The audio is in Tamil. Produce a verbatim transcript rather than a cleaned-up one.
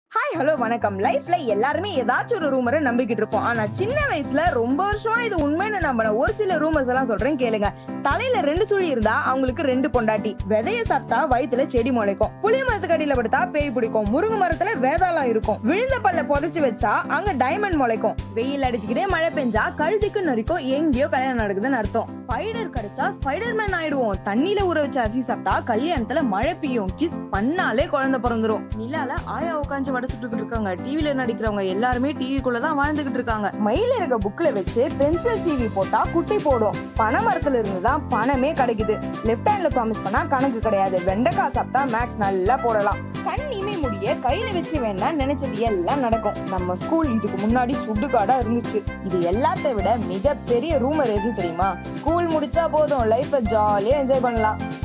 ஹாய் ஹலோ வணக்கம். லைஃப்ல எல்லாருமே ஏதாச்சும் ஒரு ரூமரை நம்பிக்கிட்டு இருப்போம். ஆனா சின்ன வயசுல ரொம்ப வருஷமா இது உண்மைன்னு நம்பின ஒரு சில ரூமர்ஸ் எல்லாம் சொல்றேன் கேளுங்க. தலையில ரெண்டு சுழி இருந்தா அவங்களுக்கு ரெண்டு பொண்டாட்டி, விதைய சாப்பிட்டா வயித்துல செடி முளைக்கும், புளிய மரத்துக்கு அடியில படுத்தா பேய் பிடிக்கும், முருங்கை மரத்துல வேதாளம் இருக்கும், விழுந்த பல்ல புதைச்சு வச்சா அங்க டைமண்ட் முளைக்கும், வெயில் அடிச்சுக்கிட்டே மழை பெஞ்சா கழுதிக்கு நரிக்கும் எங்கேயோ கல்யாணம் நடக்குதுன்னு அர்த்தம், ஸ்பைடர் கிடைச்சா ஸ்பைடர் மேன் ஆயிடுவோம், தண்ணியில ஊற வச்ச அரிசி சாப்பிட்டா கல்யாணத்துல மழை பெய்யும், கிஸ் பண்ணாலே குழந்தை பிறந்துரும், நிலால ஆயா உட்காந்து வடச்சுட்டு இருக்காங்க, டிவில நடிக்கிறவங்க எல்லாருமே டிவிக்குள்ளதான் வாழ்ந்துகிட்டு இருக்காங்க, மயில இருக்க புக்ல வச்சு பென்சில் சீவி போட்டா குட்டி போடும், பனை மரத்துல இருந்துதான் பணமே கிடைக்குது, லெஃப்ட் ஹேண்ட்ல ப்ராமிஸ் பண்ணா கணக்கு கிடையாது, வெண்டைக்காய் சாப்பிட்டா மேக்ஸ் நல்லா போடலாம், கண் இமை முடிய கையில வச்சு வேணா நினைச்சது எல்லாம் நடக்கும். நம்ம ஸ்கூல் இதுக்கு முன்னாடி சுடுகாடா இருந்துச்சு. இது எல்லாத்தை விட மிக பெரிய ரூமர் எது தெரியுமா? ஸ்கூல் முடிச்சா போதும் லைஃப ஜாலியா என்ஜாய் பண்ணலாம்.